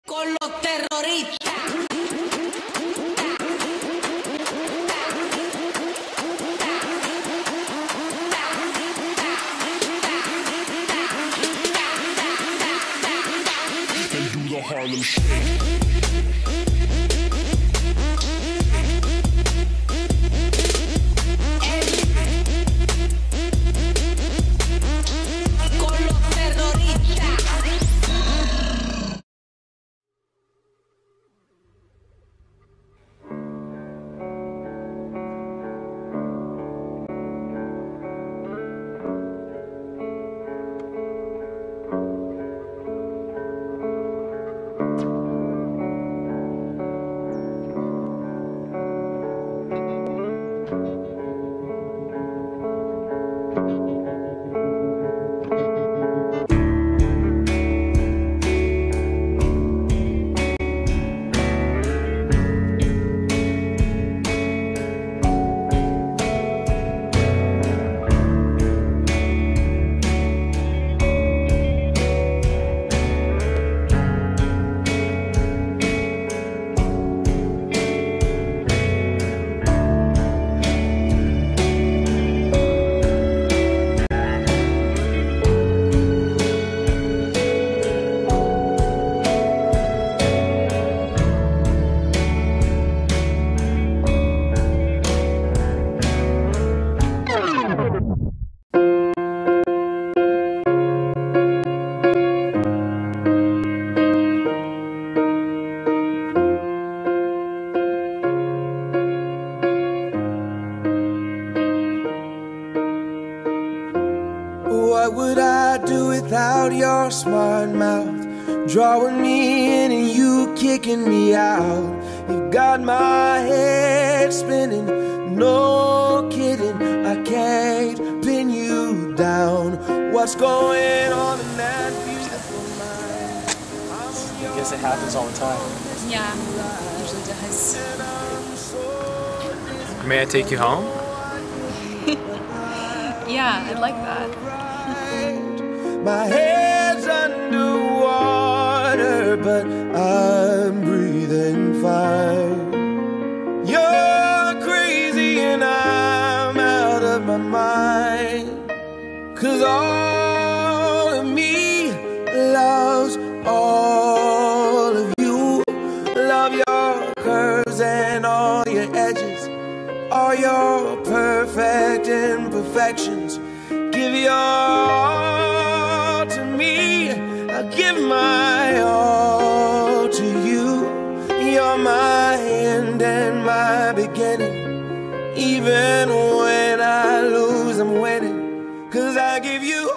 con los terroristas. They do the Harlem Shake. What would I do without your smart mouth? Drawing me in and you kicking me out. You got my head spinning, no kidding. I can't pin you down. What's going on in that beautiful mind? I guess it happens all the time. Yeah, usually does. May I take you home? Yeah, I'd like that. My head's underwater, but I'm breathing fine. You're crazy and I'm out of my mind. 'Cause all of me loves all of you. Love your curves and all your edges, all your perfect imperfections. Give your all to me, I give my all to you. You're my end and my beginning. Even when I lose, I'm winning. 'Cause I give you